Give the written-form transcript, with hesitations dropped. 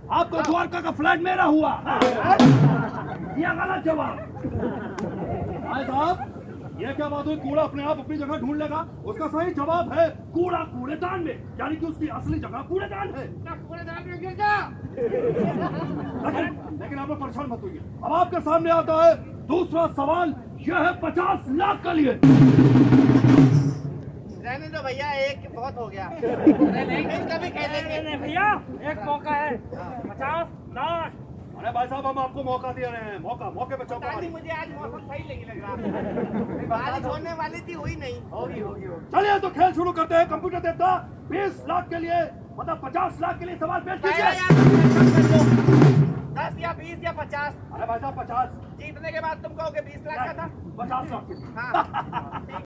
आपको द्वारका का फ्लैट मेरा हुआ। ये गलत जवाब। भाई साहब, ये क्या बात हुई? कूड़ा अपने आप अपनी जगह ढूंढ लेगा। उसका सही जवाब है कूड़ा कूड़ेदान में, यानी कि उसकी असली जगह कूड़ेदान है। कूड़ेदान में गिर जा। लेकिन आप लोग परेशान मत होइए। अब आपके सामने आता है दूसरा सवाल। यह है 50 लाख के लिए। रहने दो भैया, एक बहुत हो गया। कभी खेलेंगे भैया, एक मौका है। 50 लाख। अरे भाई साहब, हम आपको मौका दे रहे हैं। मौके पे चौका मारिए। मुझे आज मौसम सही नहीं लग रहा। बारिश होने वाली थी, हुई नहीं। होगी। चलिए तो खेल शुरू करते हैं। कंप्यूटर देवता 20 लाख के लिए, मतलब 50 लाख के लिए सवाल पेश कीजिए। 10 या 20 या 50। अरे भाई साहब 50। जीतने के बाद तुम कहोगे 20 लाख का था। 50 लाख के लिए। हाँ।